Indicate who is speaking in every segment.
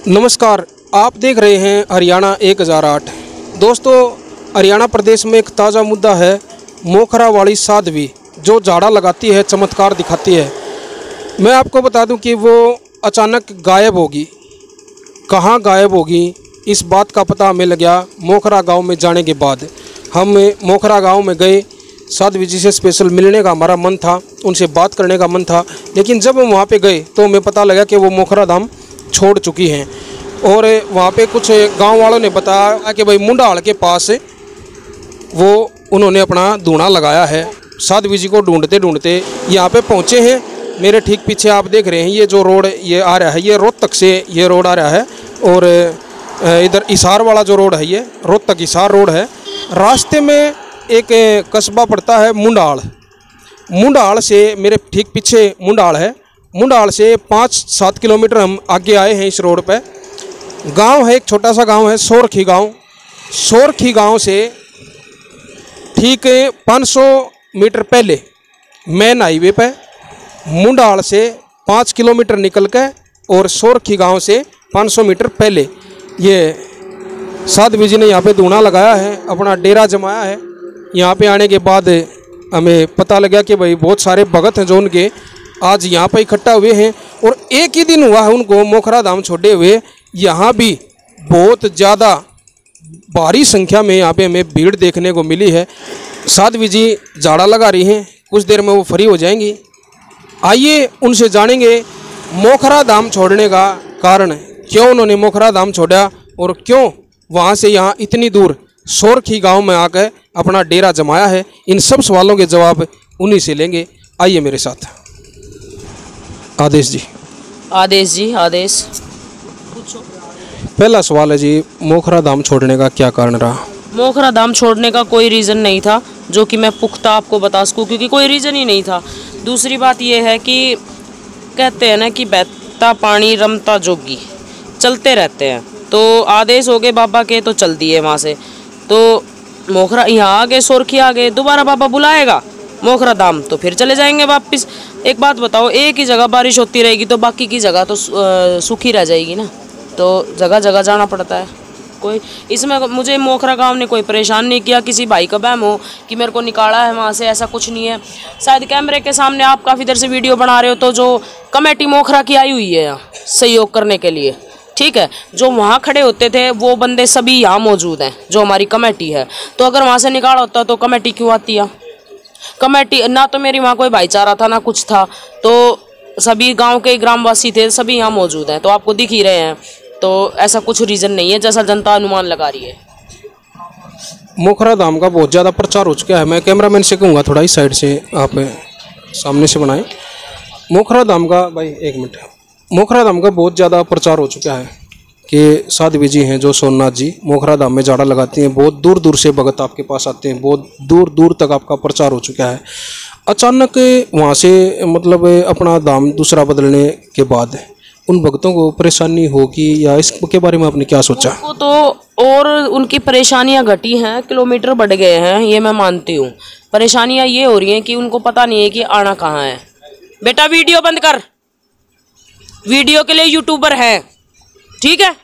Speaker 1: नमस्कार, आप देख रहे हैं हरियाणा 1008। दोस्तों, हरियाणा प्रदेश में एक ताज़ा मुद्दा है मोखरा वाली साध्वी जो झाड़ा लगाती है, चमत्कार दिखाती है। मैं आपको बता दूं कि वो अचानक गायब होगी। कहाँ गायब होगी इस बात का पता हमें लग गया मोखरा गांव में जाने के बाद। हम मोखरा गांव में गए, साध्वी जी से स्पेशल मिलने का हमारा मन था, उनसे बात करने का मन था। लेकिन जब हम वहाँ पे गए तो हमें पता लगा कि वो मोखरा धाम छोड़ चुकी हैं। और वहाँ पे कुछ गांव वालों ने बताया कि भाई मुंडाल के पास वो उन्होंने अपना धूना लगाया है। साध्वी जी को ढूंढते ढूंढते यहाँ पे पहुँचे हैं। मेरे ठीक पीछे आप देख रहे हैं ये जो रोड ये आ रहा है, ये रोहतक से ये रोड आ रहा है। और इधर हिसार वाला जो रोड है ये रोहतक हिसार रोड है। रास्ते में एक कस्बा पड़ता है मुंडाल। मुंडाल से मेरे ठीक पीछे मुंडाल है। मुंडाल से 5-7 किलोमीटर हम आगे आए हैं। इस रोड पे गांव है, एक छोटा सा गांव है सोरखी गांव। सोरखी गांव से ठीक 500 मीटर पहले मेन हाईवे पे मुंडाल से 5 किलोमीटर निकल के और सोरखी गांव से 500 मीटर पहले ये साध्वी जी ने यहाँ पे धूना लगाया है, अपना डेरा जमाया है। यहाँ पे आने के बाद हमें पता लगा कि भाई बहुत सारे भगत हैं जो उनके आज यहाँ पर इकट्ठा हुए हैं। और एक ही दिन हुआ है उनको मोखरा धाम छोड़े हुए। यहाँ भी बहुत ज़्यादा भारी संख्या में यहाँ पे हमें भीड़ देखने को मिली है। साध्वी जी झाड़ा लगा रही हैं, कुछ देर में वो फ्री हो जाएंगी। आइए उनसे जानेंगे मोखरा धाम छोड़ने का कारण, क्यों उन्होंने मोखरा धाम छोड़ा और क्यों वहाँ से यहाँ इतनी दूर सोरखी गांव में आकर अपना डेरा जमाया है। इन सब सवालों के जवाब उन्हीं से लेंगे। आइए मेरे साथ। आदेश जी।
Speaker 2: आदेश जी, आदेश पूछो।
Speaker 1: पहला सवाल है जी, मोखरा धाम छोड़ने का क्या कारण रहा?
Speaker 2: मोखरा धाम छोड़ने का कोई रीज़न नहीं था जो कि मैं पुख्ता आपको बता सकूं, क्योंकि कोई रीज़न ही नहीं था। दूसरी बात यह है कि कहते हैं ना कि बहता पानी रमता जोगी, चलते रहते हैं। तो आदेश हो गए बाबा के तो चल दिए वहाँ से। तो मोखरा यहाँ आ गए, सोरखी आ गए, दोबारा बाबा बुलाएगा मोखरा धाम तो फिर चले जाएंगे वापस। एक बात बताओ, एक ही जगह बारिश होती रहेगी तो बाकी की जगह तो सूखी रह जाएगी ना। तो जगह जगह जाना पड़ता है। कोई इसमें मुझे मोखरा गांव ने कोई परेशान नहीं किया। किसी भाई का बहम हो कि मेरे को निकाला है वहाँ से, ऐसा कुछ नहीं है। शायद कैमरे के सामने आप काफ़ी देर से वीडियो बना रहे हो तो जो कमेटी मोखरा की आई हुई है यहाँ सहयोग करने के लिए, ठीक है, जो वहाँ खड़े होते थे वो बंदे सभी यहाँ मौजूद हैं जो हमारी कमेटी है। तो अगर वहाँ से निकाला होता तो कमेटी क्यों आती है? कमेटी ना तो मेरी वहाँ कोई भाईचारा था ना कुछ था। तो सभी गांव के ग्रामवासी थे, सभी यहाँ मौजूद हैं तो आपको दिख ही रहे हैं। तो ऐसा कुछ रीज़न नहीं है जैसा जनता अनुमान लगा रही है।
Speaker 1: मोखरा धाम का बहुत ज़्यादा प्रचार हो चुका है। मैं कैमरामैन से कहूँगा थोड़ा इस साइड से आप सामने से बनाएं। मोखरा धाम का भाई एक मिनट, मोखरा धाम का बहुत ज़्यादा प्रचार हो चुका है कि साध्वी जी हैं जो सोमनाथ जी मोखरा धाम में झाड़ा लगाती हैं। बहुत दूर दूर से भगत आपके पास आते हैं, बहुत दूर दूर तक आपका प्रचार हो चुका है। अचानक वहाँ से मतलब अपना धाम दूसरा बदलने के बाद उन भक्तों को परेशानी होगी या इसके बारे में आपने क्या सोचा?
Speaker 2: उनको तो और उनकी परेशानियां घटी हैं, किलोमीटर बढ़ गए हैं, ये मैं मानती हूँ। परेशानियां ये हो रही हैं कि उनको पता नहीं है कि आना कहाँ है। बेटा वीडियो बंद कर, वीडियो के लिए यूट्यूबर है, ठीक है।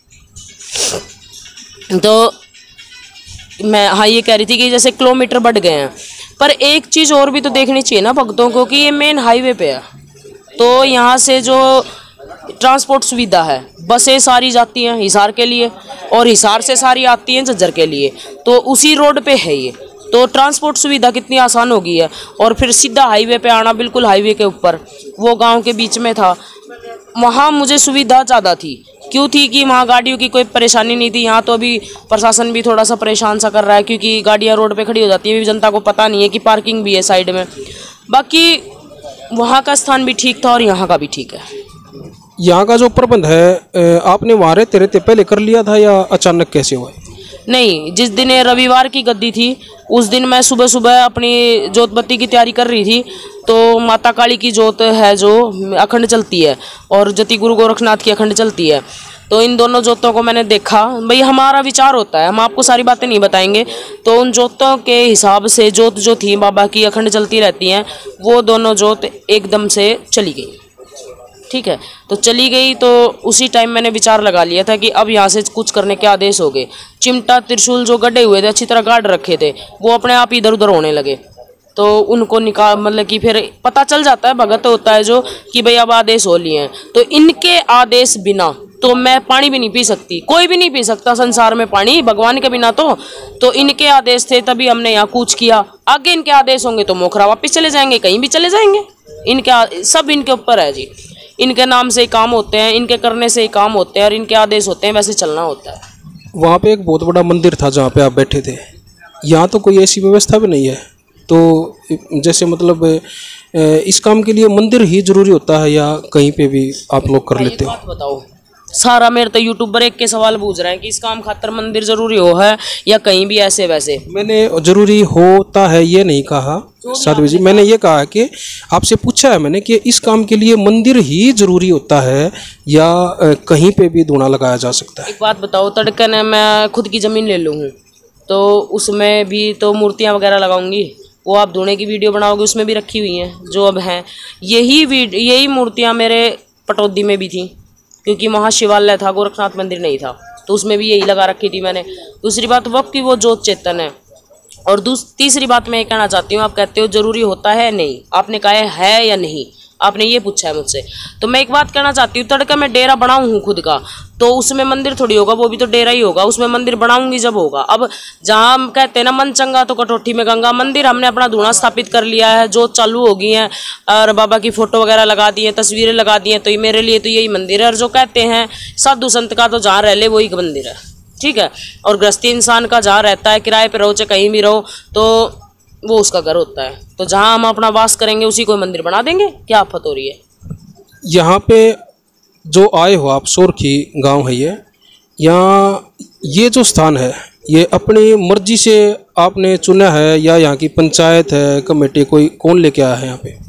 Speaker 2: तो मैं हाँ ये कह रही थी कि जैसे किलोमीटर बढ़ गए हैं, पर एक चीज़ और भी तो देखनी चाहिए ना भक्तों को कि ये मेन हाईवे पे है। तो यहाँ से जो ट्रांसपोर्ट सुविधा है, बसें सारी जाती हैं हिसार के लिए और हिसार से सारी आती हैं झज्जर के लिए, तो उसी रोड पे है ये। तो ट्रांसपोर्ट सुविधा कितनी आसान हो गई है। और फिर सीधा हाईवे पे आना, बिल्कुल हाईवे के ऊपर, वो गांव के बीच में था। वहाँ मुझे सुविधा ज़्यादा थी। क्यों थी कि वहाँ गाड़ियों की कोई परेशानी नहीं थी। यहाँ तो अभी प्रशासन भी थोड़ा सा परेशान सा कर रहा है क्योंकि गाड़ियाँ रोड पे खड़ी हो जाती है, जनता को पता नहीं है कि पार्किंग भी है साइड में। बाकी वहाँ का स्थान भी ठीक था और यहाँ का भी ठीक है।
Speaker 1: यहाँ का जो प्रबंध है आपने वहाँ रहते रहते पहले कर लिया था या अचानक कैसे हुआ?
Speaker 2: नहीं, जिस दिन रविवार की गद्दी थी उस दिन मैं सुबह सुबह अपनी जोत बत्ती की तैयारी कर रही थी। तो माता काली की जोत है जो अखंड चलती है और जति गुरु गोरखनाथ की अखंड चलती है। तो इन दोनों जोतों को मैंने देखा। भाई हमारा विचार होता है, हम आपको सारी बातें नहीं बताएंगे। तो उन जोतों के हिसाब से जोत जो थी बाबा की अखंड चलती रहती हैं, वो दोनों जोत एकदम से चली गई। ठीक है। तो चली गई, तो उसी टाइम मैंने विचार लगा लिया था कि अब यहाँ से कुछ करने के आदेश हो गए। चिमटा त्रिशूल जो गड्ढे हुए थे अच्छी तरह गाड़ रखे थे, वो अपने आप इधर उधर होने लगे। तो उनको निकाल, मतलब कि फिर पता चल जाता है, भगत होता है जो, कि भाई अब आदेश हो लिए हैं। तो इनके आदेश बिना तो मैं पानी भी नहीं पी सकती, कोई भी नहीं पी सकता संसार में पानी भगवान के बिना। तो इनके आदेश थे, तभी हमने यहाँ कूच किया। आगे इनके आदेश होंगे तो मोखरा वापस चले जाएंगे, कहीं भी चले जाएंगे। इनके सब इनके ऊपर है जी, इनके नाम से ही काम होते हैं, इनके करने से ही काम होते हैं, और इनके आदेश होते हैं, वैसे चलना होता है।
Speaker 1: वहाँ पे एक बहुत बड़ा मंदिर था जहाँ पे आप बैठे थे, यहाँ तो कोई ऐसी व्यवस्था भी नहीं है। तो जैसे मतलब इस काम के लिए मंदिर ही जरूरी होता है या कहीं पे भी आप लोग कर लेते हो?
Speaker 2: बात बताओ, सारा मेरे तो यूट्यूबर एक के सवाल पूछ रहे हैं कि इस काम खातर मंदिर जरूरी हो है या कहीं भी ऐसे वैसे। मैंने
Speaker 1: जरूरी होता है ये नहीं कहा साध्वी जी, मैंने ये कहा कि आपसे पूछा है मैंने कि इस काम के लिए मंदिर ही जरूरी होता है या कहीं पे भी धूना लगाया जा सकता है?
Speaker 2: एक बात बताओ, तड़कन मैं खुद की ज़मीन ले लूँ तो उसमें भी तो मूर्तियाँ वगैरह लगाऊंगी, वो आप धोने की वीडियो बनाओगे उसमें भी रखी हुई हैं जो अब हैं। यही मूर्तियाँ मेरे पटौदी में भी थी, क्योंकि वहाँ शिवालय था, गोरखनाथ मंदिर नहीं था, तो उसमें भी यही लगा रखी थी मैंने। दूसरी बात वक्त की वो जोत चेतन है। और तीसरी बात मैं ये कहना चाहती हूँ, आप कहते हो जरूरी होता है, नहीं, आपने कहा है या नहीं, आपने ये पूछा है मुझसे। तो मैं एक बात कहना चाहती हूँ, तड़का मैं डेरा बनाऊँ हूँ खुद का, तो उसमें मंदिर थोड़ी होगा, वो भी तो डेरा ही होगा, उसमें मंदिर बनाऊंगी जब होगा। अब जहाँ हम कहते हैं ना मन चंगा तो कटौठी में गंगा, मंदिर हमने अपना धूना स्थापित कर लिया है, जो चालू हो गई है, और बाबा की फोटो वगैरह लगा दी है, तस्वीरें लगा दी हैं, तो ये मेरे लिए तो यही मंदिर है। और जो कहते हैं साधु संत का तो जहाँ रह ले वही मंदिर है, ठीक है। और गृहस्थी इंसान का जहाँ रहता है, किराए पर रहो चाहे कहीं भी रहो, तो वो उसका घर होता है। तो जहाँ हम अपना वास करेंगे उसी को मंदिर बना देंगे, क्या आफत हो रही है?
Speaker 1: यहाँ पे जो आए हो आप, सोरखी गांव है ये, यहाँ ये जो स्थान है ये अपनी मर्जी से आपने चुना है या यहाँ की पंचायत है, कमेटी, कोई कौन लेके आया है यहाँ पे?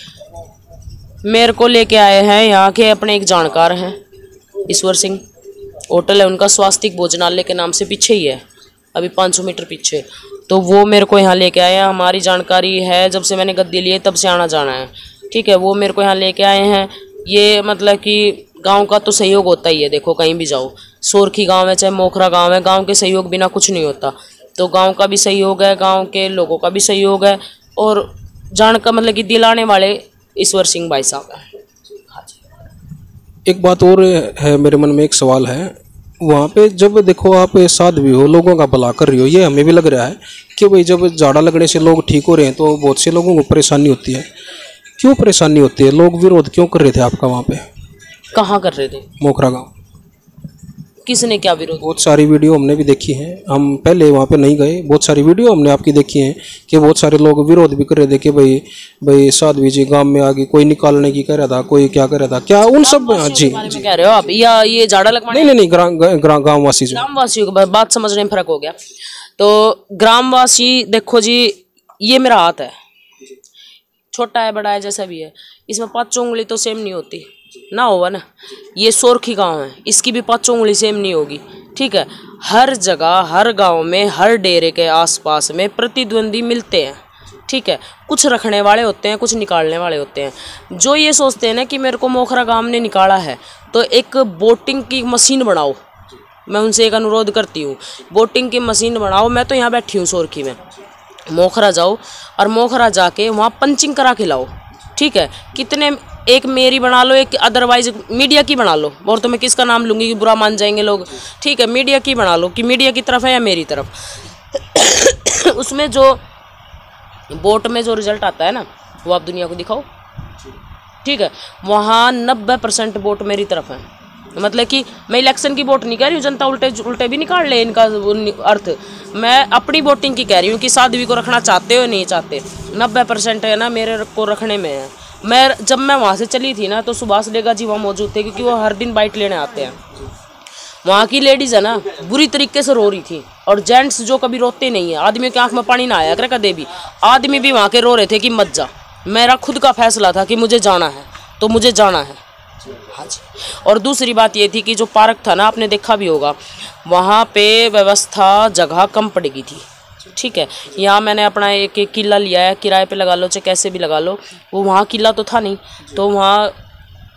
Speaker 2: मेरे को लेके आए हैं यहाँ के अपने एक जानकार हैं, ईश्वर सिंह, होटल है उनका, स्वास्तिक भोजनालय के नाम से पीछे ही है, अभी 500 मीटर पीछे। तो वो मेरे को यहाँ लेके आए हैं, हमारी जानकारी है, जब से मैंने गद्दी ली है तब से आना जाना है, ठीक है। वो मेरे को यहाँ लेके आए हैं। ये मतलब कि गांव का तो सहयोग होता ही है, देखो कहीं भी जाओ, सोरखी गांव है चाहे मोखरा गांव है, गांव के सहयोग बिना कुछ नहीं होता। तो गांव का भी सहयोग है, गांव के लोगों का भी सहयोग है, और जान का मतलब कि दिलाने वाले ईश्वर सिंह भाई साहब हैं।
Speaker 1: एक बात और है, मेरे मन में एक सवाल है, वहाँ पे जब देखो आप साध्वी हो, लोगों का भला कर रही हो, ये हमें भी लग रहा है कि भाई जब झाड़ा लगने से लोग ठीक हो रहे हैं तो बहुत से लोगों को परेशानी होती है। क्यों परेशानी होती है? लोग विरोध क्यों कर रहे थे आपका वहाँ पे?
Speaker 2: कहाँ कर रहे थे?
Speaker 1: मोखरा गाँव।
Speaker 2: किसने क्या विरोध?
Speaker 1: बहुत सारी वीडियो हमने भी देखी है, हम पहले वहाँ पे नहीं गए, बहुत सारी वीडियो हमने आपकी देखी है कि बहुत सारे लोग विरोध भी कर रहे थे कि भाई साध्वी जी गांव में आ गई, कोई निकालने की कह रहा था, कोई क्या कर रहा था, क्या उन सब? जी
Speaker 2: जी कह रहे हो आप, या ये झाड़ा लगवाने?
Speaker 1: नहीं, ग्रामवासी जो,
Speaker 2: ग्रामवासियों की बात समझने में फर्क हो गया। तो ग्रामवासी देखो जी, ये मेरा हाथ है, छोटा है बड़ा है जैसा भी है, इसमें 5 उंगली तो सेम नहीं होती ना, होगा ना। ये सोरखी गांव है, इसकी भी 5 उंगली सेम नहीं होगी, ठीक है। हर जगह, हर गांव में, हर डेरे के आसपास में प्रतिद्वंदी मिलते हैं, ठीक है। कुछ रखने वाले होते हैं, कुछ निकालने वाले होते हैं। जो ये सोचते हैं ना कि मेरे को मोखरा गांव ने निकाला है, तो एक बोटिंग की मशीन बनाओ, मैं उनसे एक अनुरोध करती हूँ, बोटिंग की मशीन बनाओ। मैं तो यहाँ बैठी हूँ सोरखी में, मोखरा जाओ और मोखरा जाके वहाँ पंचिंग करा के लाओ, ठीक है। कितने, एक मेरी बना लो, एक अदरवाइज मीडिया की बना लो, और तो मैं किसका नाम लूँगी कि बुरा मान जाएंगे लोग, ठीक है। मीडिया की बना लो कि मीडिया की तरफ है या मेरी तरफ। उसमें जो बोट में जो रिजल्ट आता है ना, वो आप दुनिया को दिखाओ, ठीक है। वहाँ 90% वोट मेरी तरफ है। मतलब कि मैं इलेक्शन की वोट नहीं कह रही हूँ, जनता उल्टे भी निकाल ले इनका अर्थ। मैं अपनी वोटिंग की कह रही हूँ कि साध्वी को रखना चाहते हो नहीं चाहते, 90% है ना मेरे को रखने में है। जब मैं वहाँ से चली थी ना, तो सुभाष लेगा जी वहाँ मौजूद थे, क्योंकि वो हर दिन बाइट लेने आते हैं। वहाँ की लेडीज़ है ना, बुरी तरीके से रो रही थी, और जेंट्स जो कभी रोते नहीं है, आदमी की आंख में पानी ना आया करे कदे भी, आदमी भी वहाँ के रो रहे थे कि मत जा। मेरा खुद का फैसला था कि मुझे जाना है तो मुझे जाना है, हाँ जी। और दूसरी बात ये थी कि जो पार्क था ना, आपने देखा भी होगा, वहाँ पे व्यवस्था जगह कम पड़ेगी थी, ठीक है। यहाँ मैंने अपना एक किला लिया है, किराए पे लगा लो चाहे कैसे भी लगा लो, वो वहाँ किला तो था नहीं, तो वहाँ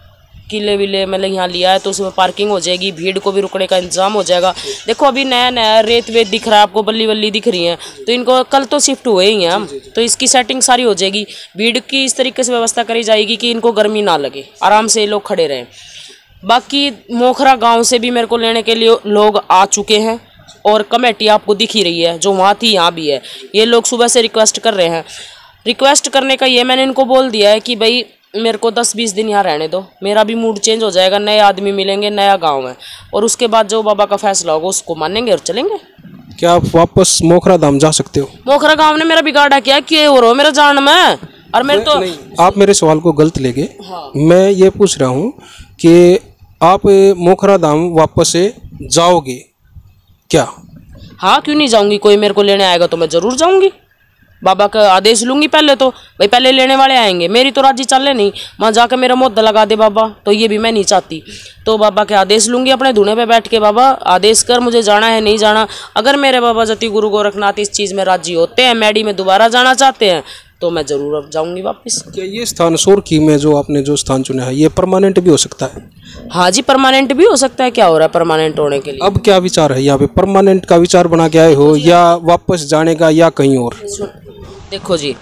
Speaker 2: किले विले मतलब यहाँ लिया है तो उसमें पार्किंग हो जाएगी, भीड़ को भी रुकने का इंतजाम हो जाएगा। देखो अभी नया नया रेत वेत दिख रहा है आपको, बल्ली वल्ली दिख रही है, तो इनको कल तो शिफ्ट हुए ही हैं हम, तो इसकी सेटिंग सारी हो जाएगी। भीड़ की इस तरीके से व्यवस्था करी जाएगी कि इनको गर्मी ना लगे, आराम से लोग खड़े रहें। बाकी मोखरा गाँव से भी मेरे को लेने के लिए लोग आ चुके हैं और कमेटी आपको दिख ही रही है, जो वहाँ थी यहाँ भी है। ये लोग सुबह से रिक्वेस्ट कर रहे हैं। रिक्वेस्ट करने का ये मैंने इनको बोल दिया है कि भाई मेरे को 10-20 दिन यहाँ रहने दो, मेरा भी मूड चेंज हो जाएगा, नए आदमी मिलेंगे, नया गांव है, और उसके बाद जो बाबा का फैसला होगा उसको मानेंगे और चलेंगे।
Speaker 1: क्या आप वापस मोखरा धाम जा सकते हो?
Speaker 2: मोखरा गांव ने मेरा बिगाड़ा क्या कि हो रहा मेरा जान में, और मेरे तो
Speaker 1: आप मेरे सवाल को गलत ले गए। हाँ। मैं ये पूछ रहा हूँ कि आप मोखरा धाम वापस से जाओगे क्या?
Speaker 2: हाँ, क्यों नहीं जाऊंगी, कोई मेरे को लेने आएगा तो मैं जरूर जाऊंगी। बाबा का आदेश लूंगी पहले तो, भाई पहले लेने वाले आएंगे, मेरी तो राजी चले नहीं, वहाँ जाकर मेरा मुद्दा लगा दे बाबा, तो ये भी मैं नहीं चाहती। तो बाबा के आदेश लूंगी अपने धुने पे बैठ के, बाबा आदेश कर, मुझे जाना है नहीं जाना। अगर मेरे बाबा जति गुरु गोरखनाथ इस चीज़ में राजी होते हैं, मैडी में दोबारा जाना चाहते हैं, तो मैं जरूर अब जाऊंगी वापस।
Speaker 1: क्या ये स्थान सोरखी में जो आपने जो स्थान चुना है ये परमानेंट भी हो सकता है?
Speaker 2: हाँ जी, परमानेंट भी हो सकता है। क्या हो रहा है परमानेंट होने के लिए?
Speaker 1: अब क्या विचार है यहाँ पे? परमानेंट का विचार बना के आए हो या वापस जाने का या कहीं और?
Speaker 2: देखो जी,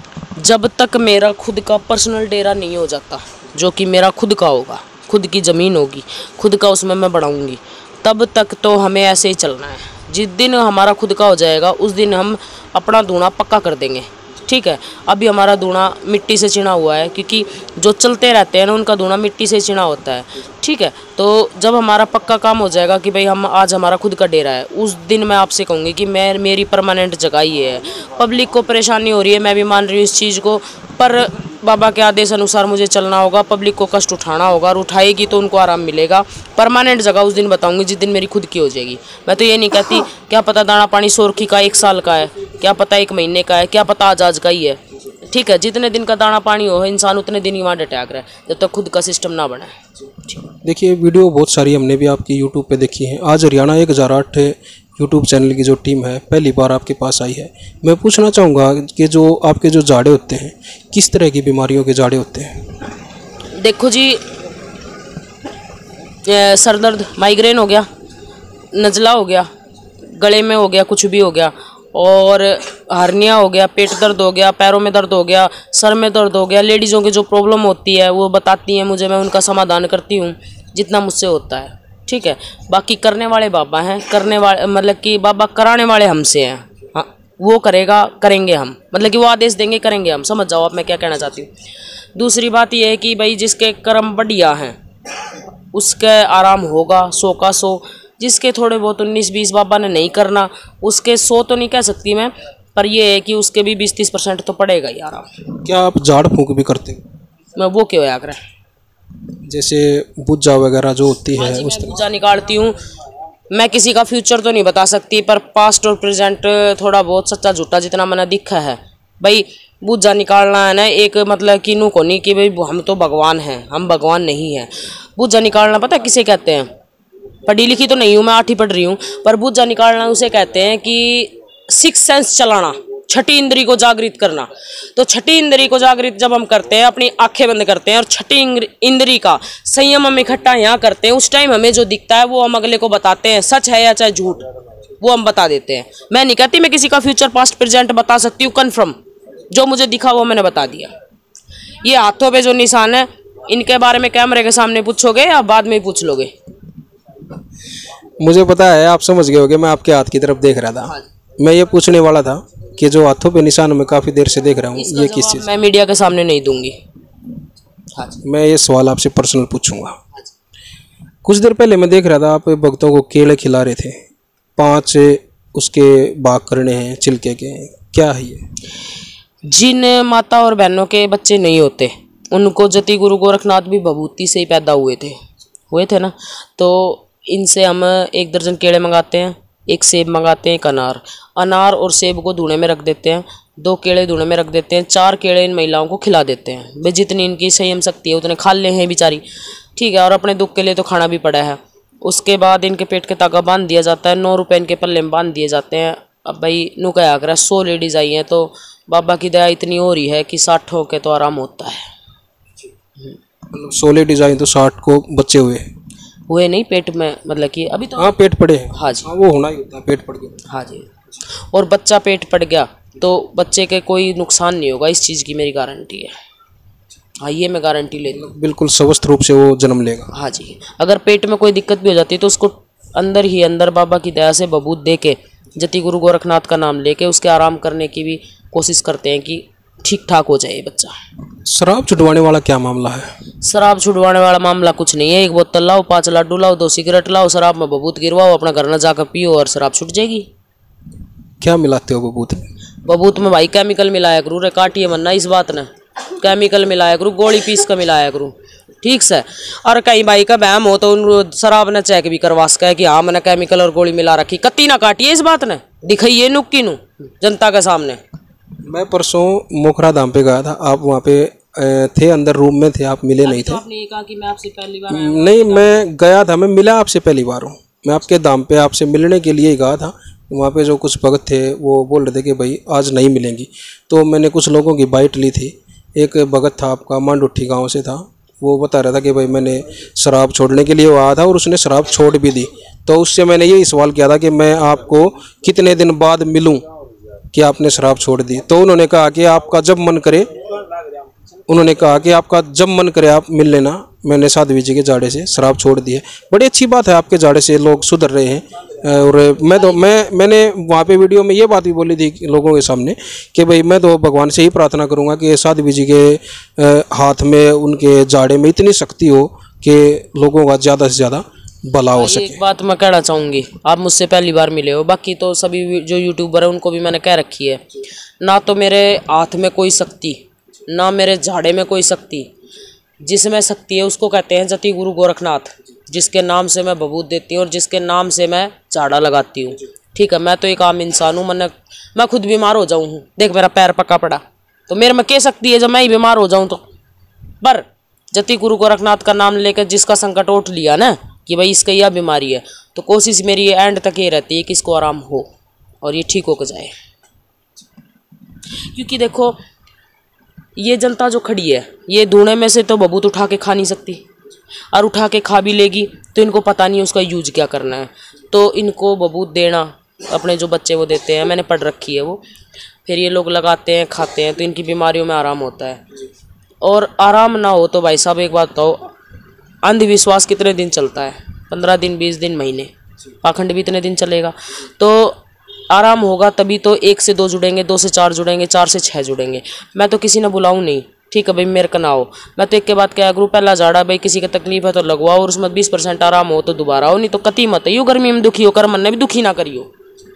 Speaker 2: जब तक मेरा खुद का पर्सनल डेरा नहीं हो जाता, जो कि मेरा खुद का होगा, खुद की ज़मीन होगी, खुद का उसमें मैं बढ़ाऊँगी, तब तक तो हमें ऐसे ही चलना है। जिस दिन हमारा खुद का हो जाएगा उस दिन हम अपना दूना पक्का कर देंगे, ठीक है। अभी हमारा दूना मिट्टी से चिना हुआ है, क्योंकि जो चलते रहते हैं ना उनका दूना मिट्टी से चिना होता है, ठीक है। तो जब हमारा पक्का काम हो जाएगा कि भाई हम आज हमारा खुद का डेरा है, उस दिन मैं आपसे कहूँगी कि मेरी परमानेंट जगह ये है। पब्लिक को परेशानी हो रही है, मैं भी मान रही हूँ इस चीज़ को, पर बाबा के आदेश अनुसार मुझे चलना होगा, पब्लिक को कष्ट उठाना होगा, और उठाएगी तो उनको आराम मिलेगा। परमानेंट जगह उस दिन बताऊंगी जिस दिन मेरी खुद की हो जाएगी। मैं तो ये नहीं कहती, क्या पता दाना पानी सोरखी का 1 साल का है, क्या पता 1 महीने का है, क्या पता आज का ही है, ठीक है। जितने दिन का दाना पानी हो इंसान उतने दिन ही वहाँ डटैक रहा है, जब तक खुद का सिस्टम ना बना है।
Speaker 1: देखिए वीडियो बहुत सारी हमने भी आपकी यूट्यूब पे देखी है। आज हरियाणा 1008 यूट्यूब चैनल की जो टीम है पहली बार आपके पास आई है। मैं पूछना चाहूँगा कि जो आपके जो जाड़े होते हैं किस तरह की बीमारियों के जाड़े होते हैं?
Speaker 2: देखो जी, सर दर्द, माइग्रेन हो गया, नज़ला हो गया, गले में हो गया, कुछ भी हो गया, और हर्निया हो गया, पेट दर्द हो गया, पैरों में दर्द हो गया, सर में दर्द हो गया। लेडीज़ों की जो प्रॉब्लम होती है वो बताती हैं मुझे, मैं उनका समाधान करती हूँ जितना मुझसे होता है, ठीक है। बाकी करने वाले बाबा हैं, करने वाले मतलब कि बाबा कराने वाले हमसे हैं। हाँ, वो करेगा, करेंगे हम, मतलब कि वो आदेश देंगे, करेंगे हम। समझ जाओ आप मैं क्या कहना चाहती हूँ। दूसरी बात ये है कि भाई जिसके कर्म बढ़िया हैं उसके आराम होगा, 100 का 100। जिसके थोड़े बहुत 19-20 बाबा ने नहीं करना, उसके 100 तो नहीं कह सकती मैं, पर ये है कि उसके भी 20-30% तो पड़ेगा ही आराम।
Speaker 1: क्या आप झाड़ फूँक भी करते हो?
Speaker 2: मैं वो क्यों याद रहा,
Speaker 1: जैसे बुज्जा वगैरह जो होती है उस तरह?
Speaker 2: बुज्जा निकालती हूँ मैं। किसी का फ्यूचर तो नहीं बता सकती, पर पास्ट और प्रेजेंट थोड़ा बहुत सच्चा झूठा जितना मैंने दिखा है भाई। बुज्जा निकालना है ना, एक मतलब कि नू को नहीं कि भाई हम तो भगवान हैं, हम भगवान नहीं हैं। बुज्जा निकालना पता है किसे कहते हैं? पढ़ी लिखी तो नहीं हूँ मैं, 8वीं पढ़ रही हूँ, पर बुज्जा निकालना उसे कहते हैं कि 6 सेंस चलाना, छठी इंद्री को जागृत करना। तो छठी इंद्री को जागृत जब हम करते हैं, अपनी आंखें बंद करते हैं और छठी इंद्री का संयम हम इकट्ठा यहाँ करते हैं, उस टाइम हमें जो दिखता है वो हम अगले को बताते हैं, सच है या चाहे झूठ, वो हम बता देते हैं। मैं नहीं कहती मैं किसी का फ्यूचर पास्ट प्रेजेंट बता सकती हूँ कन्फर्म, जो मुझे दिखा वो मैंने बता दिया। ये हाथों पे जो निशान है इनके बारे में कैमरे के सामने पूछोगे या बाद में पूछ लोगे?
Speaker 1: मुझे पता है, आप समझ गए होगे, मैं आपके हाथ की तरफ देख रहा था। मैं ये पूछने वाला था कि जो हाथों पे निशान मैं काफ़ी देर से देख रहा हूँ, ये किस चीज़?
Speaker 2: मैं मीडिया के सामने नहीं दूंगी।
Speaker 1: मैं ये सवाल आपसे पर्सनल पूछूंगा। कुछ देर पहले मैं देख रहा था आप भक्तों को केले खिला रहे थे, 5 उसके बाग करने हैं छिलके के, क्या है ये?
Speaker 2: जिन माता और बहनों के बच्चे नहीं होते उनको जति गुरु गोरखनाथ भी भभूति से ही पैदा हुए थे ना, तो इनसे हम 1 दर्जन केले मंगाते हैं, 1 सेब मंगाते हैं, 1 अनार और सेब को धुने में रख देते हैं, 2 केले धुने में रख देते हैं, 4 केले इन महिलाओं को खिला देते हैं। भाई जितनी इनकी संयम शक्ति है उतने खा ले हैं बेचारी, ठीक है। और अपने दुख के लिए तो खाना भी पड़ा है। उसके बाद इनके पेट के तागा बांध दिया जाता है, 9 रुपये इनके पल्ले में बांध दिए जाते हैं। अब भाई नू क्या आकर 100 लेडीज़ आई हैं, तो बाबा की दया इतनी हो रही है कि 60 होके तो आराम होता है।
Speaker 1: मतलब 16 डिजाइन तो 60 को बच्चे हुए
Speaker 2: नहीं पेट में, मतलब कि अभी तो
Speaker 1: हाँ पेट पड़े हैं।
Speaker 2: हाँ जी,
Speaker 1: हाँ वो होना ही होता है, पेट पड़ गया।
Speaker 2: हाँ जी। और बच्चा पेट पड़ गया तो बच्चे के कोई नुकसान नहीं होगा, इस चीज़ की मेरी गारंटी है। हाँ ये मैं गारंटी लेता हूँ।
Speaker 1: बिल्कुल स्वस्थ रूप से वो जन्म लेगा।
Speaker 2: हाँ जी, अगर पेट में कोई दिक्कत भी हो जाती है तो उसको अंदर ही अंदर बाबा की दया से बबूत दे के, जति गुरु गोरखनाथ का नाम लेके उसके आराम करने की भी कोशिश करते हैं कि ठीक ठाक हो जाए बच्चा।
Speaker 1: शराब छुड़वाने वाला क्या मामला है?
Speaker 2: शराब छुड़वाने वाला मामला कुछ नहीं है। एक बोतल लाओ, 5 लड्डू लाओ, 2 सिगरेट लाओ, शराब में बबूत गिरवाओ, अपना घर न जाकर पियो और शराब छूट जाएगी।
Speaker 1: क्या मिलाते हो बबूत में?
Speaker 2: बबूत में भाई केमिकल मिलाया करूँ रे, काटिए मरना इस बात ने। केमिकल मिलाया करूँ, गोली पीस का मिलाया करूँ, ठीक से। और कहीं भाई का बहम हो तो उन शराब ने चेक भी करवा सका है कि हाँ मैंने केमिकल और गोली मिला रखी। कत्ती ना काटिए इस बात ने, दिखाइए नुक्की नु जनता के सामने।
Speaker 1: मैं परसों मोखरा धाम पे गया था, आप वहाँ पे थे, अंदर रूम में थे, आप मिले नहीं थे।
Speaker 2: आपने ये कहा कि मैं आपसे पहली बार
Speaker 1: नहीं, मैं गया था, मैं मिला आपसे पहली बार हूँ। मैं आपके धाम पे आपसे मिलने के लिए ही गया था। वहाँ पे जो कुछ भगत थे वो बोल रहे थे कि भाई आज नहीं मिलेंगी, तो मैंने कुछ लोगों की बाइट ली थी। एक भगत था आपका, मांडुट्ठी गांव से था, वो बता रहा था कि भाई मैंने शराब छोड़ने के लिए आया था और उसने शराब छोड़ भी दी। तो उससे मैंने यही सवाल किया था कि मैं आपको कितने दिन बाद मिलूं कि आपने शराब छोड़ दी। तो उन्होंने कहा कि आपका जब मन करे, आप मिल लेना। मैंने साध्वी जी के जाड़े से शराब छोड़ दी है। बड़ी अच्छी बात है, आपके जाड़े से लोग सुधर रहे हैं। और मैंने वहाँ पे वीडियो में ये बात भी बोली थी लोगों के सामने कि भाई मैं तो भगवान से ही प्रार्थना करूँगा कि साध्वी जी के हाथ में, उनके जाड़े में इतनी शक्ति हो कि लोगों का ज़्यादा से ज़्यादा भला हो सके।
Speaker 2: एक बात मैं कहना चाहूँगी, आप मुझसे पहली बार मिले हो, बाकी तो सभी जो यूट्यूबर है उनको भी मैंने कह रखी है, ना तो मेरे हाथ में कोई शक्ति, ना मेरे झाड़े में कोई शक्ति। जिसमें शक्ति है उसको कहते हैं जति गुरु गोरखनाथ, जिसके नाम से मैं बबूत देती हूँ और जिसके नाम से मैं झाड़ा लगाती हूँ। ठीक है, मैं तो एक आम इंसान हूँ, मैं खुद बीमार हो जाऊँ, देख मेरा पैर पका पड़ा, तो मेरे में क्या शक्ति है जब मैं ही बीमार हो जाऊँ तो। पर जति गुरु गोरखनाथ का नाम लेकर जिसका संकट उठ लिया ना कि भाई इसका यह बीमारी है, तो कोशिश मेरी एंड तक ये रहती है कि इसको आराम हो और ये ठीक होकर जाए। क्योंकि देखो ये जनता जो खड़ी है, ये धुएं में से तो बबूत उठा के खा नहीं सकती, और उठा के खा भी लेगी तो इनको पता नहीं उसका यूज क्या करना है। तो इनको बबूत देना, अपने जो बच्चे वो देते हैं, मैंने पढ़ रखी है वो, फिर ये लोग लगाते हैं, खाते हैं, तो इनकी बीमारियों में आराम होता है। और आराम ना हो तो भाई साहब एक बात बताओ, अंधविश्वास कितने दिन चलता है? 15 दिन, 20 दिन, महीने, पाखंड भी इतने दिन चलेगा। तो आराम होगा तभी तो 1 से 2 जुड़ेंगे, 2 से 4 जुड़ेंगे, 4 से 6 जुड़ेंगे। मैं तो किसी ने बुलाऊं नहीं, ठीक है भाई मेरे का ना हो। मैं तो एक के बाद क्या करूँ, पहला झाड़ा भाई किसी की तकलीफ है तो लगवाओ और उसमें 20% आराम हो तो दोबारा हो, नहीं तो कती मत यूँ गर्मी में दुखी होकर मन ने भी दुखी ना करियो।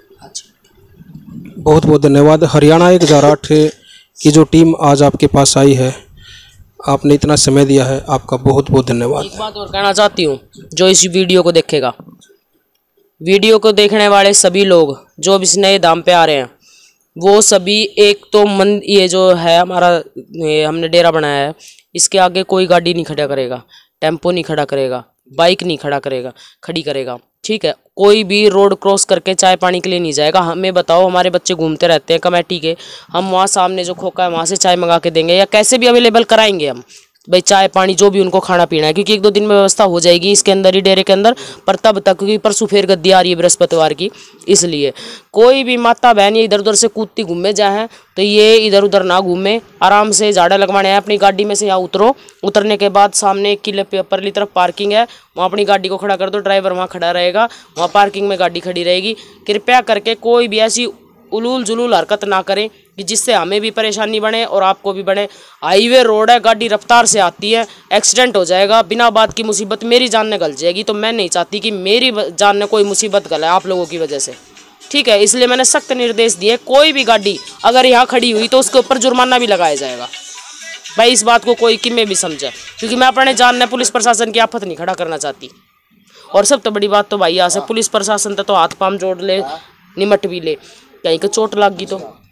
Speaker 1: बहुत बहुत धन्यवाद। हरियाणा 1008 की जो टीम आज आपके पास आई है, आपने इतना समय दिया है, आपका बहुत बहुत धन्यवाद।
Speaker 2: एक बात और कहना चाहती हूँ, जो इस वीडियो को देखेगा, वीडियो को देखने वाले सभी लोग जो अब इस नए धाम पे आ रहे हैं, वो सभी एक तो मन, ये जो है हमारा, हमने डेरा बनाया है, इसके आगे कोई गाड़ी नहीं खड़ा करेगा, टेम्पो नहीं खड़ा करेगा, बाइक नहीं खड़ी करेगा, ठीक है। कोई भी रोड क्रॉस करके चाय पानी के लिए नहीं जाएगा। हमें बताओ, हमारे बच्चे घूमते रहते हैं कमेटी के, हम वहाँ सामने जो खोखा है वहाँ से चाय मंगा के देंगे या कैसे भी अवेलेबल कराएंगे हम भाई, चाय पानी जो भी उनको खाना पीना है, क्योंकि 1-2 दिन में व्यवस्था हो जाएगी इसके अंदर ही, डेरे के अंदर। पर तब तक, क्योंकि परसों फिर गद्दी आ रही है बृहस्पतिवार की, इसलिए कोई भी माता बहन ये इधर उधर से कूदती घूमे जाए तो ये इधर उधर ना घूमे, आराम से झाड़ा लगवाने हैं। अपनी गाड़ी में से यहाँ उतरो, उतरने के बाद सामने 1 किले पे परली तरफ पार्किंग है, वहाँ अपनी गाड़ी को खड़ा कर दो, ड्राइवर वहाँ खड़ा रहेगा, वहाँ पार्किंग में गाड़ी खड़ी रहेगी। कृपया करके कोई भी ऐसी उलूल जुलूल हरकत ना करें कि जिससे हमें भी परेशानी बने और आपको भी बने। हाईवे रोड है, गाड़ी रफ्तार से आती है, एक्सीडेंट हो जाएगा, बिना बात की मुसीबत मेरी जान में गल जाएगी। तो मैं नहीं चाहती कि मेरी जान में कोई मुसीबत गले आप लोगों की वजह से, ठीक है। इसलिए मैंने सख्त निर्देश दिए, कोई भी गाड़ी अगर यहाँ खड़ी हुई तो उसके ऊपर जुर्माना भी लगाया जाएगा भाई। इस बात को कोई किमें भी समझे, क्योंकि मैं अपने जान में पुलिस प्रशासन की आफत नहीं खड़ा करना चाहती। और सब तो बड़ी बात तो भाई, यहाँ से पुलिस प्रशासन तो हाथ पाम जोड़ ले, निमट भी ले, कहीं को चोट लग गई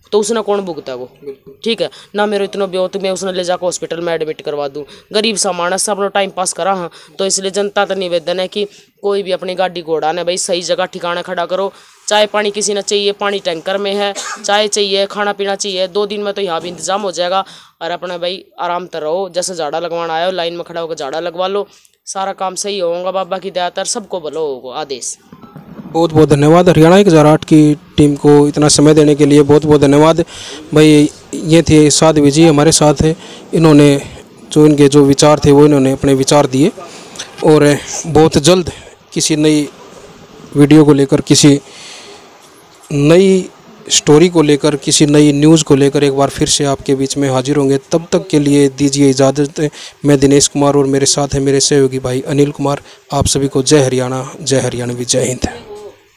Speaker 2: तो उसने कौन भुगता वो, ठीक है ना। मेरे इतना ब्योत मैं उसने ले जाकर हॉस्पिटल में एडमिट करवा दूँ, गरीब सा मानस अपना टाइम पास करा। हाँ, तो इसलिए जनता का निवेदन है कि कोई भी अपनी गाड़ी घोड़ा ने भाई सही जगह ठिकाना खड़ा करो। चाय पानी किसी ने चाहिए, पानी टैंकर में है, चाय चाहिए, खाना पीना चाहिए, 2 दिन में तो यहाँ भी इंतजाम हो जाएगा। और अपना भाई आराम तर रहो, जैसे झाड़ा लगवाना आया हो लाइन में खड़ा होकर झाड़ा लगवा लो, सारा काम सही होगा। बाबा की दया तर सबको भलो होगा। आदेश।
Speaker 1: बहुत बहुत धन्यवाद हरियाणा 1008 की टीम को इतना समय देने के लिए बहुत बहुत धन्यवाद भाई। ये थे साध्वी जी हमारे साथ है, इन्होंने जो इनके जो विचार थे वो इन्होंने अपने विचार दिए। और बहुत जल्द किसी नई वीडियो को लेकर, किसी नई स्टोरी को लेकर, किसी नई न्यूज़ को लेकर एक बार फिर से आपके बीच में हाजिर होंगे। तब तक के लिए दीजिए इजाज़त। मैं दिनेश कुमार और मेरे साथ है मेरे सहयोगी भाई अनिल कुमार। आप सभी को जय हरियाणा, जय हरियाणवी, जय हिंद।